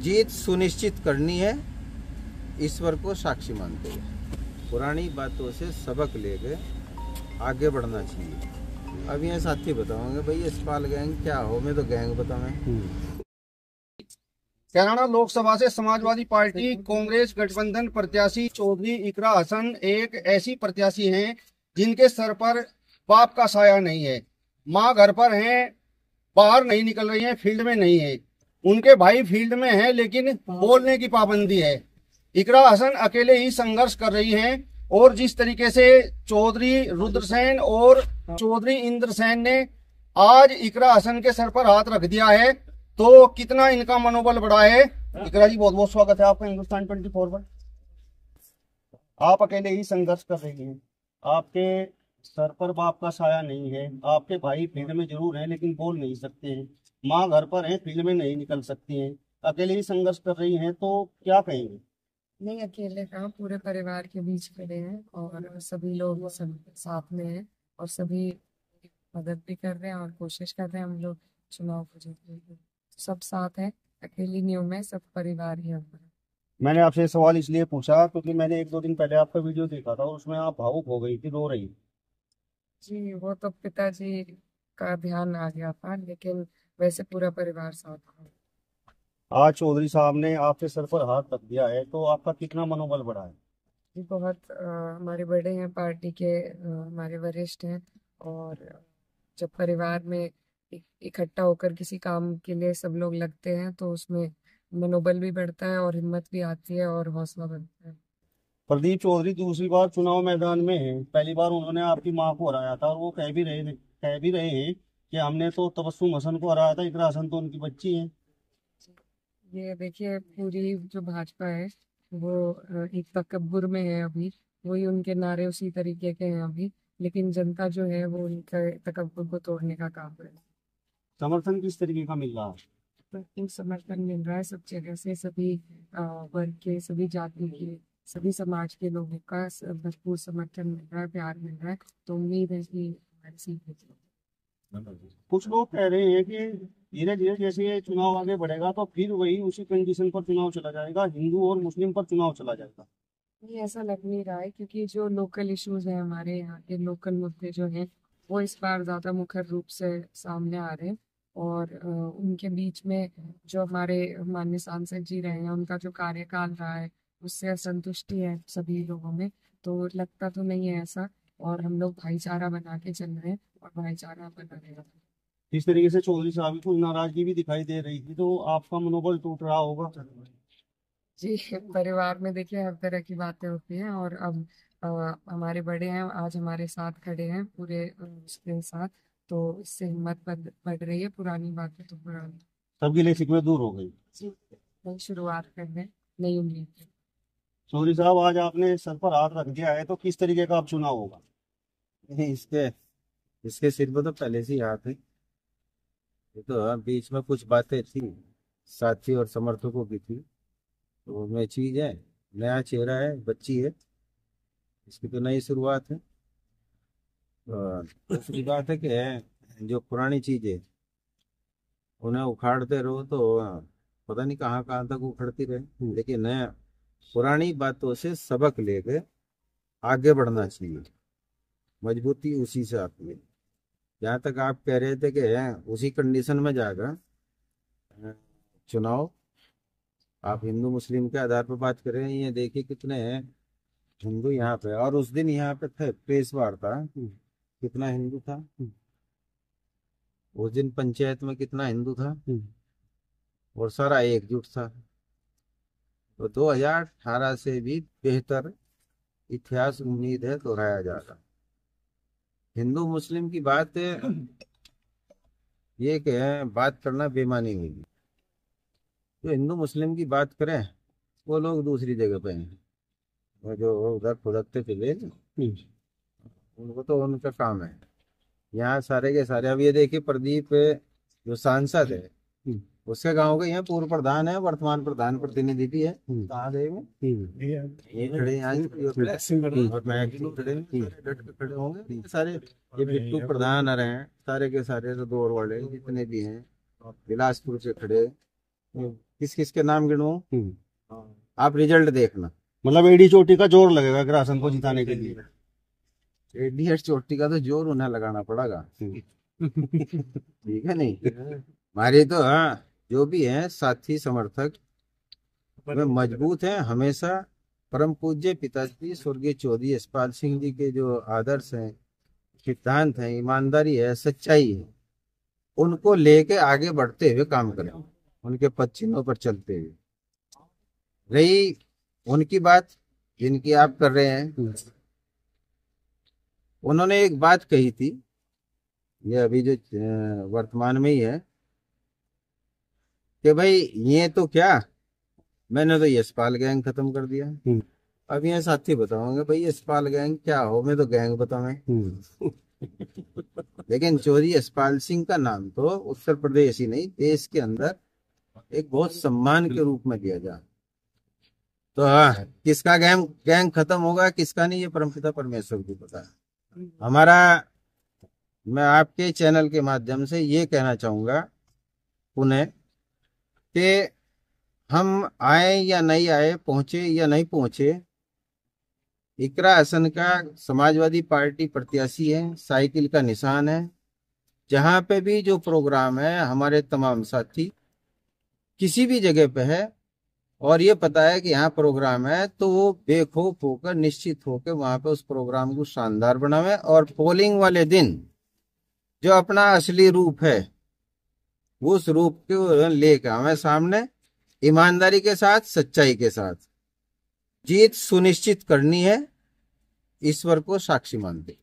जीत सुनिश्चित करनी है, ईश्वर को साक्षी मानते हुए पुरानी बातों से सबक लेके आगे बढ़ना चाहिए। अब ये साथी बताओगे भाई यशपाल गैंग क्या हो, मैं तो गैंग बताऊँ। कैराना लोकसभा से समाजवादी पार्टी कांग्रेस गठबंधन प्रत्याशी चौधरी इकरा हसन एक ऐसी प्रत्याशी हैं जिनके सर पर बाप का साया नहीं है। माँ घर पर हैं, बाहर नहीं निकल रही हैं, फील्ड में नहीं है। उनके भाई फील्ड में हैं लेकिन बोलने की पाबंदी है। इकरा हसन अकेले ही संघर्ष कर रही हैं और जिस तरीके से चौधरी रुद्रसेन और चौधरी इंद्रसेन ने आज इकरा हसन के सर पर हाथ रख दिया है तो कितना इनका मनोबल बढ़ा है। इकरा जी बहुत बहुत स्वागत है आपका हिंदुस्तान 24 पर। आप अकेले ही संघर्ष कर रही हैं, आपके सर पर बाप का साया नहीं है, आपके भाई फील्ड में जरूर हैं लेकिन बोल नहीं सकते हैं, माँ घर पर हैं, फील्ड में नहीं निकल सकती हैं, अकेले ही संघर्ष कर रही हैं, तो क्या कहेंगे? नहीं, अकेले कहाँ, पूरे परिवार के बीच खड़े हैं और सभी लोग सब साथ में हैं और सभी मदद भी कर रहे हैं और कोशिश कर रहे हैं हम लोग चुनाव को जीतने की। सब साथ हैं, अकेली नहीं हूं मैं, सब परिवार ही है हमारा। मैंने आपसे सवाल इसलिए पूछा क्योंकि मैंने 1-2 दिन पहले आपका वीडियो देखा था और उसमें आप भावुक हो गई थी, रो रही। जी, वो तो पिताजी का ध्यान आ गया था, लेकिन वैसे पूरा परिवार साथ था। आज चौधरी साहब ने आपके सर पर हाथ रख दिया है तो आपका कितना मनोबल बढ़ा है? जी, बहुत हमारे बड़े हैं पार्टी के, हमारे वरिष्ठ हैं और जब परिवार में इकट्ठा होकर किसी काम के लिए सब लोग लगते हैं तो उसमें मनोबल भी बढ़ता है और हिम्मत भी आती है और हौसला बढ़ता है। प्रदीप चौधरी दूसरी बार चुनाव मैदान में है। पहली बार उन्होंने आपकी मां को हराया था और वो कह भी रहे हैं कि हमने तो तबस्सुम हसन को हराया था, इकरा हसन तो उनकी बच्ची है। ये देखिए, पूरी जो भाजपा है वो एक तकब्बुर में है अभी, वही उनके नारे उसी तरीके के हैं अभी, लेकिन जनता जो है वो उनके तकब्बुर को तोड़ने का काम है। समर्थन किस तरीके का मिल रहा है? भरपूर समर्थन मिल रहा है सब जगह से, सभी वर्ग के, सभी जाति के, सभी समाज के लोगों का भरपूर समर्थन मिल रहा है, प्यार मिल रहा है। तो उम्मीद है कि हमारी सीट जीतेगी। कुछ लोग कह रहे हैं कि धीरे धीरे जैसे ये चुनाव आगे बढ़ेगा तो फिर वही उसी कंडीशन पर चुनाव चला जाएगा, हिंदू और मुस्लिम पर चुनाव चला जाएगा। नहीं, ऐसा लग नहीं रहा है, क्योंकि जो लोकल इश्यूज हैं, हमारे यहाँ के लोकल मुद्दे जो हैं वो इस बार ज्यादा मुखर रूप से सामने आ रहे हैं और उनके बीच में जो हमारे माननीय सांसद जी रहे हैं उनका जो कार्यकाल रहा है उससे असंतुष्टि है सभी लोगों में। तो लगता तो नहीं है ऐसा, और हम लोग भाईचारा बना के चल रहे हैं और भाईचारा बना रहेगा। इस तरीके से चौधरी साहब को नाराजगी भी दिखाई दे रही थी तो आपका मनोबल टूट रहा होगा। जी, परिवार में देखिए हर तरह की बातें होती हैं और अब हमारे बड़े हैं, आज हमारे साथ खड़े हैं पूरे उसके साथ, तो इससे हिम्मत बढ़ रही है, पुरानी बातें तो पुरानी। सबके लिए शिकवे दूर हो गई। जी, नई शुरुआत करने, नई उम्मीद। चौधरी साहब आज आपने सर पर हाथ रख दिया है तो किस तरीके का अब चुनाव होगा? नहीं, इसके इसके सिर पर तो पहले से ही हाथ है। ये तो बीच में कुछ बातें थी साथी और समर्थकों की थी, तो उसमें चीज है, नया चेहरा है, बच्ची है, इसकी तो नई शुरुआत है। दूसरी बात है कि जो पुरानी चीज है उन्हें उखाड़ते रहो तो पता नहीं कहाँ कहाँ तक उखड़ती रहे, लेकिन नया पुरानी बातों से सबक लेके आगे बढ़ना चाहिए। मजबूती उसी से आती है। जहाँ तक आप कह रहे थे कि उसी कंडीशन में जाएगा चुनाव, आप हिंदू मुस्लिम के आधार पर बात कर रहे हैं, ये देखिए कितने हिंदू यहाँ पे, और उस दिन यहाँ पे थे प्रेस वार्ता, कितना हिंदू था उस दिन पंचायत में, कितना हिंदू था और सारा एकजुट था। तो 2018 से भी बेहतर इतिहास उम्मीद है दोहराया जाएगा। हिंदू मुस्लिम की बात ये कि बात करना बेमानी होगी। जो हिंदू मुस्लिम की बात करें वो लोग दूसरी जगह पे हैं, वो जो उधर फुदकते फिरे उनको तो उनका काम है। यहाँ सारे के सारे, अब ये देखिए प्रदीप जो सांसद है उसके गांव के यहाँ पूर्व प्रधान है, वर्तमान प्रधान प्रतिनिधि भी है। कहाँ गए वो? ये खड़े हैं आज, और मैक्सिमम खड़े हैं, सारे डट के खड़े होंगे सारे। ये बिट्टू प्रधान आ रहे हैं सारे के सारे, तो दौर वाले जितने भी हैं, बिलासपुर से खड़े, किस किस के नाम गिनवाऊं? हम्म। आप रिजल्ट देखना। मतलब एडी चोटी का जोर लगेगा इकरासन को जिताने के लिए। एडी चोटी का तो जोर उन्हें लगाना पड़ेगा। ठीक है नहीं? हमारे तो हाँ जो भी हैं साथी समर्थक वे मजबूत हैं हमेशा। परम पूज्य पिताश्री स्वर्गीय चौधरी यशपाल सिंह जी के जो आदर्श हैं, सिद्धांत हैं, ईमानदारी है, सच्चाई है, उनको लेके आगे बढ़ते हुए काम करें, उनके पद चिन्हों पर चलते हुए। रही उनकी बात जिनकी आप कर रहे हैं, उन्होंने एक बात कही थी, ये अभी जो वर्तमान में ही है, कि भाई ये तो क्या, मैंने तो यशपाल गैंग खत्म कर दिया। अब ये साथी बताओगे भाई यशपाल गैंग क्या हो, मैं तो गैंग बताऊंगा। लेकिन चौधरी यशपाल सिंह का नाम तो उत्तर प्रदेश ही नहीं देश के अंदर एक बहुत सम्मान के रूप में लिया जा। तो हाँ, किसका गैंग गैंग खत्म होगा किसका नहीं, ये परमपिता परमेश्वर को पता है। हमारा, मैं आपके चैनल के माध्यम से ये कहना चाहूंगा पुनः कि हम आए या नहीं आए, पहुंचे या नहीं पहुंचे, इकरा हसन का समाजवादी पार्टी प्रत्याशी है, साइकिल का निशान है। जहां पे भी जो प्रोग्राम है हमारे तमाम साथी किसी भी जगह पे है और ये पता है कि यहाँ प्रोग्राम है, तो वो बेखौफ होकर निश्चित होकर वहां पे उस प्रोग्राम को शानदार बनावे और पोलिंग वाले दिन जो अपना असली रूप है उस रूप को लेकर हमें सामने ईमानदारी के साथ, सच्चाई के साथ जीत सुनिश्चित करनी है, ईश्वर को साक्षी मानते।